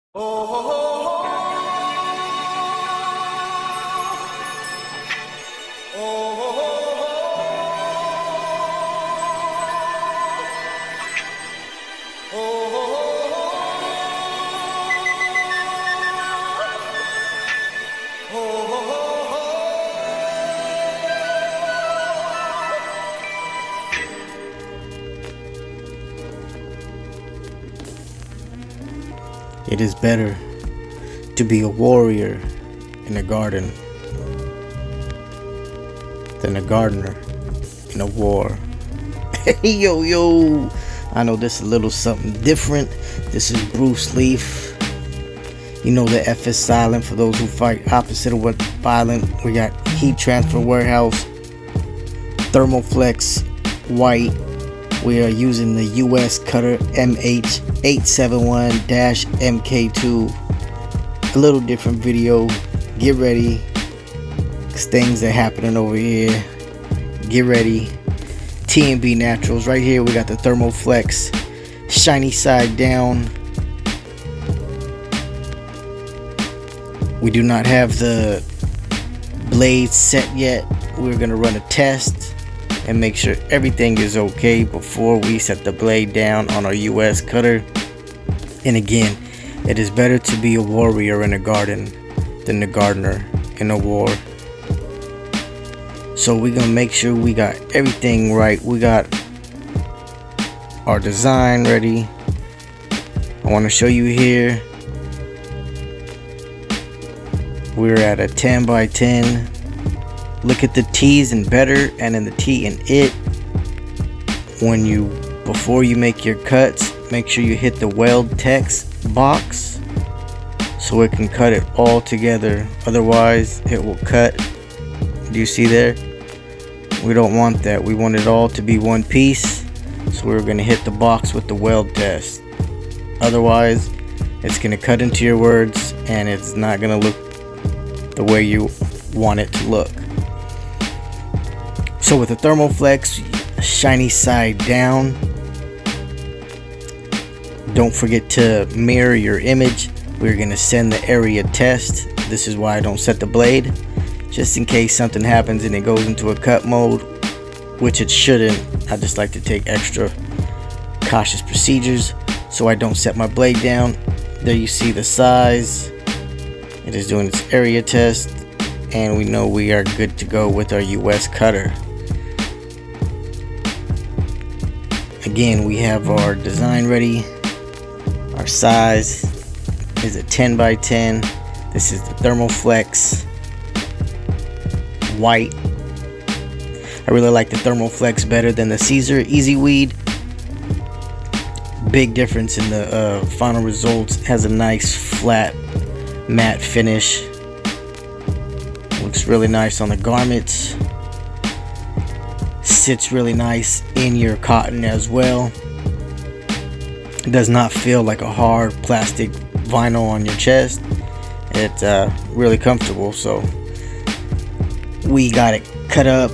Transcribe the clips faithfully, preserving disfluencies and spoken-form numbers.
Oh, oh, It is better to be a warrior in a garden than a gardener in a war. Hey, yo, yo. I know this is a little something different. This is Bruce Leaf. You know the F is silent for those who fight opposite of what violent. We got Heat Transfer Warehouse, Thermoflex White. We are using the U S Cutter M H eight seventy-one M K two. A little different video. Get ready, cause things are happening over here. Get ready. T and B Naturals right here. We got the Thermoflex shiny side down. We do not have the blade set yet. We're gonna run a test and make sure everything is okay before we set the blade down on our U S Cutter. And again, it is better to be a warrior in a garden than a gardener in a war. So we're gonna make sure we got everything right. We got our design ready. I want to show you here. We're at a ten by ten. Look at the T's in better and in the T in it. When you, before you make your cuts, make sure you hit the weld text box so it can cut it all together. Otherwise, it will cut. Do you see there? We don't want that. We want it all to be one piece. So we're going to hit the box with the weld test. Otherwise, it's going to cut into your words and it's not going to look the way you want it to look. So with the Thermoflex shiny side down, don't forget to mirror your image. We're going to send the area test. This is why I don't set the blade, just in case something happens and it goes into a cut mode, which it shouldn't. I just like to take extra cautious procedures so I don't set my blade down. There you see the size. It is doing its area test, and we know we are good to go with our U S Cutter. Again, we have our design ready. Our size is a ten by ten. This is the Thermoflex White. I really like the Thermoflex better than the Caesar Easy Weed. Big difference in the uh, final results. It has a nice flat matte finish. Looks really nice on the garments. Sits really nice in your cotton as well. It does not feel like a hard plastic vinyl on your chest. It's uh, really comfortable. So we got it cut up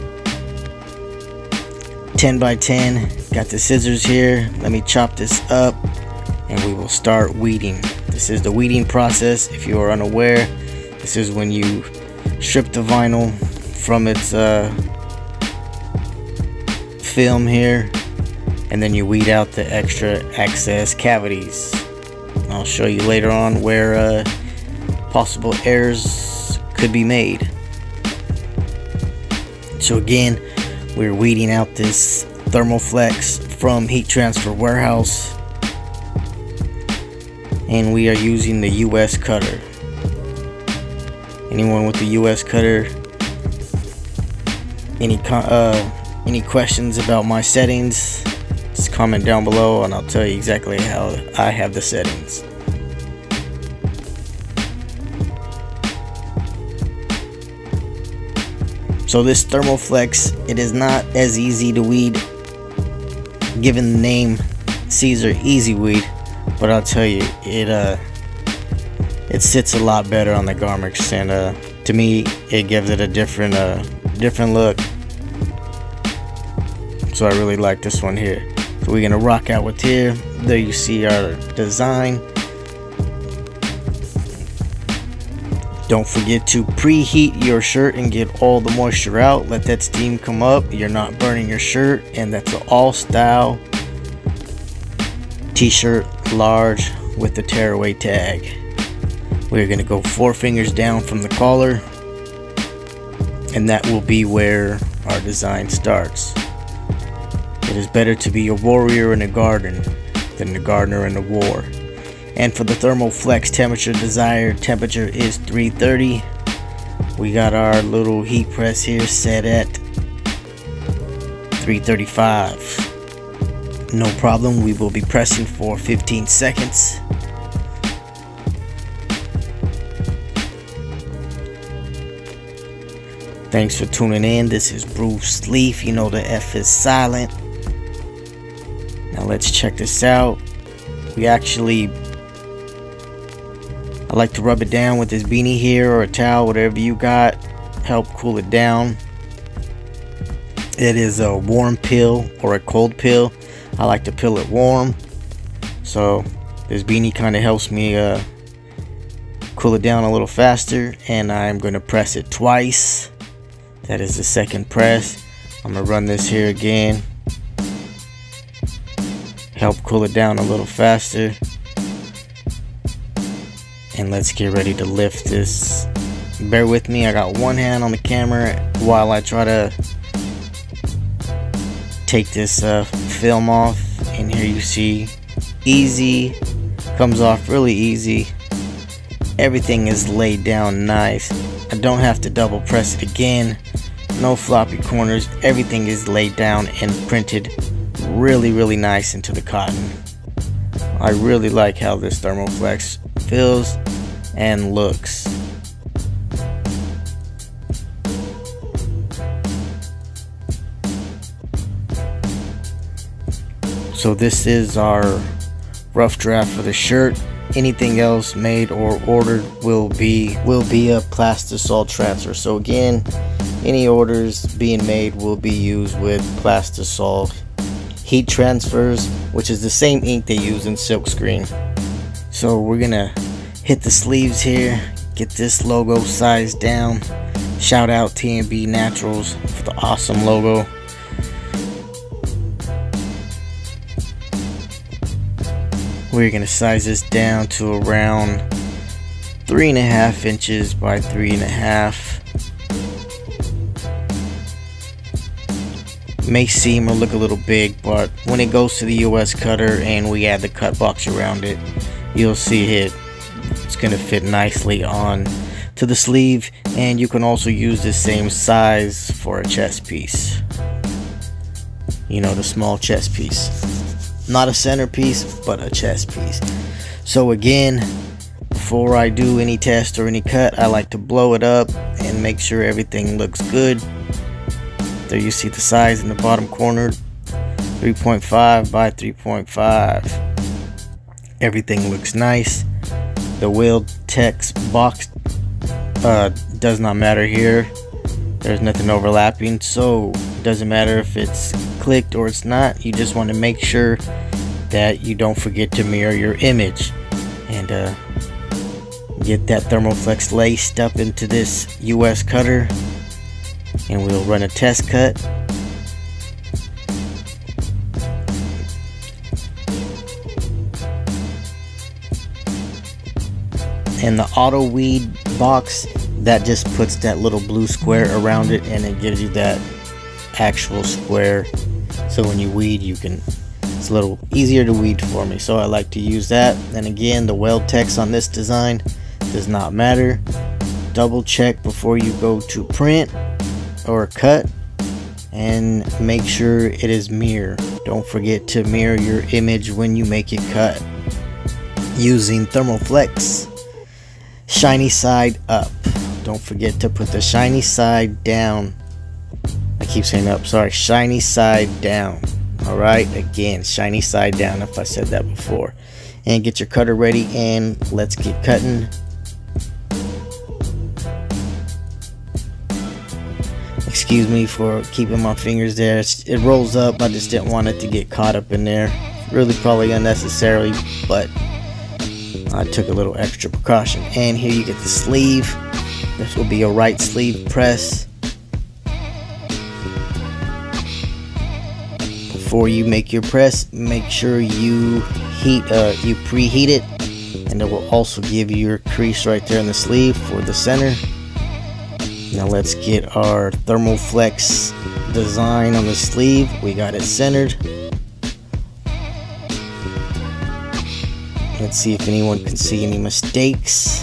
ten by ten. Got the scissors here. Let me chop this up and we will start weeding. This is the weeding process. If you are unaware, this is when you strip the vinyl from its uh, film here, and then you weed out the extra excess cavities. I'll show you later on where uh, possible errors could be made. So again, we're weeding out this Thermoflex from Heat Transfer Warehouse, and we are using the U S Cutter. Anyone with the U S Cutter, any uh, any questions about my settings, just comment down below and I'll tell you exactly how I have the settings. So this Thermoflex, it is not as easy to weed given the name Caesar Easy Weed, but I'll tell you, it uh it sits a lot better on the garments, and uh to me it gives it a different uh different look. So I really like this one here. So we're gonna rock out with here. There you see our design. Don't forget to preheat your shirt and get all the moisture out. Let that steam come up. You're not burning your shirt, and that's an all style t-shirt, large, with the tearaway tag. We're gonna go four fingers down from the collar, and that will be where our design starts. It is better to be a warrior in a garden than a gardener in a war. And for the Thermoflex temperature, desired temperature is three thirty. We got our little heat press here set at three thirty-five. No problem, we will be pressing for fifteen seconds. Thanks for tuning in. This is Bruce Leaf. You know the F is silent. Now let's check this out. We actually, I like to rub it down with this beanie here or a towel, whatever you got. Help cool it down. It is a warm pill or a cold pill. I like to pill it warm. So this beanie kind of helps me uh, cool it down a little faster. And I'm going to press it twice. That is the second press. I'm going to run this here again. Help cool it down a little faster. And let's get ready to lift this. Bear with me, I got one hand on the camera while I try to take this uh, film off. And here you see, easy, comes off really easy. Everything is laid down nice. I don't have to double press it again. No floppy corners. Everything is laid down and printed really really nice into the cotton. I really like how this Thermoflex feels and looks. So this is our rough draft for the shirt. Anything else made or ordered will be will be a Plastisol transfer. So again, any orders being made will be used with Plastisol heat transfers, which is the same ink they use in silkscreen. So we're gonna hit the sleeves here, get this logo sized down. Shout out T and B Naturals for the awesome logo. We're gonna size this down to around three and a half inches by three and a half. May seem or look a little big, but when it goes to the U S cutter and we add the cut box around it, you'll see it. It's gonna fit nicely on to the sleeve, and you can also use the same size for a chest piece. You know, the small chest piece. Not a centerpiece, but a chest piece. So again, before I do any test or any cut, I like to blow it up and make sure everything looks good. There you see the size in the bottom corner, three point five by three point five. Everything looks nice. The wheel text box uh, does not matter here. There's nothing overlapping, so it doesn't matter if it's clicked or it's not. You just want to make sure that you don't forget to mirror your image. And uh, get that Thermoflex laced up into this U S cutter. And we'll run a test cut. And the auto weed box, that just puts that little blue square around it, and it gives you that actual square. So when you weed, you can, it's a little easier to weed for me. So I like to use that. And again, the weld text on this design does not matter. Double check before you go to print or cut, and make sure it is mirror. Don't forget to mirror your image when you make it cut using Thermoflex. Shiny side up. Don't forget to put the shiny side down. I keep saying up, sorry, shiny side down. Alright, again, shiny side down if I said that before. And get your cutter ready, and let's get cutting. Excuse me for keeping my fingers there. It rolls up. I just didn't want it to get caught up in there. Really probably unnecessarily, but I took a little extra precaution. And here you get the sleeve. This will be a right sleeve press. Before you make your press, make sure you heat, uh, you preheat it, and it will also give you your crease right there in the sleeve for the center. Now let's get our Thermoflex design on the sleeve. We got it centered. Let's see if anyone can see any mistakes.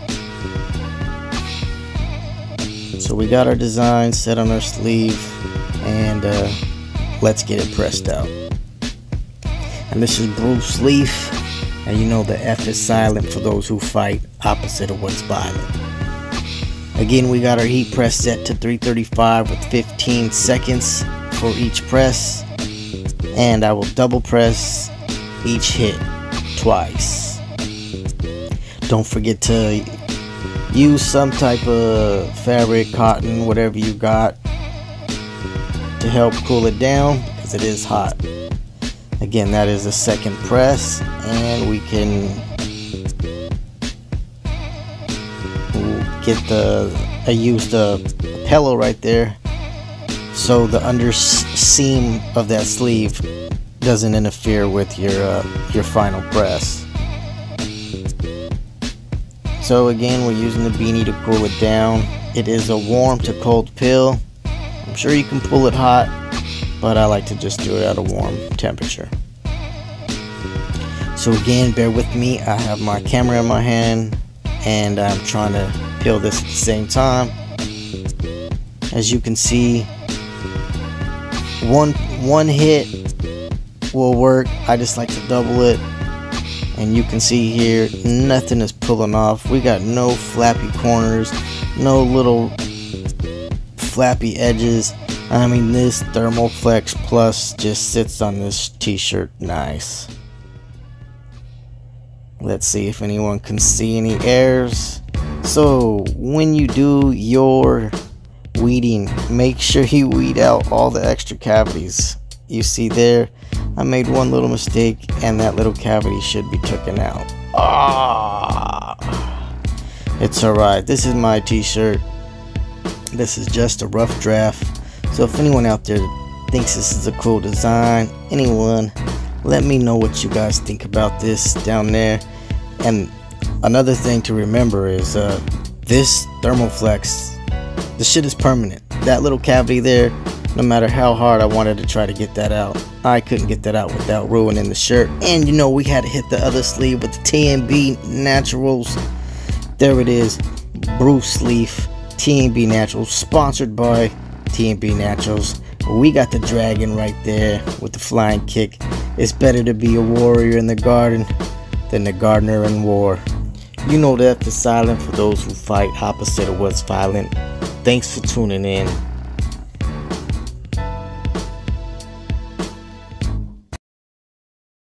So we got our design set on our sleeve, and uh, let's get it pressed out. And this is Bruce Leaf, and you know the F is silent for those who fight opposite of what's violent. Again, we got our heat press set to three thirty-five with fifteen seconds for each press, and I will double press each hit twice. Don't forget to use some type of fabric, cotton, whatever you got to help cool it down because it is hot. Again, that is the second press, and we can get the, I used a pillow right there so the under seam of that sleeve doesn't interfere with your uh, your final press. So again, we're using the beanie to cool it down. It is a warm to cold pill. I'm sure you can pull it hot, but I like to just do it at a warm temperature. So again, bear with me. I have my camera in my hand and I'm trying to peel this at the same time. As you can see, one one hit will work. I just like to double it. And you can see here, nothing is pulling off. We got no flappy corners, no little flappy edges. I mean, this Thermoflex Plus just sits on this t-shirt nice. Let's see if anyone can see any errors. So when you do your weeding, make sure you weed out all the extra cavities. You see there, I made one little mistake and that little cavity should be taken out. Ah, it's alright. This is my t-shirt. This is just a rough draft. So if anyone out there thinks this is a cool design, anyone, let me know what you guys think about this down there. And another thing to remember is uh, this Thermoflex, the shit is permanent. That little cavity there, no matter how hard I wanted to try to get that out, I couldn't get that out without ruining the shirt. And you know, we had to hit the other sleeve with the T N B Naturals. There it is, Bruce Leaf, T N B Naturals, sponsored by T N B Naturals. We got the dragon right there with the flying kick. It's better to be a warrior in the garden than the gardener in war. You know that the silent for those who fight opposite of what's violent. Thanks for tuning in.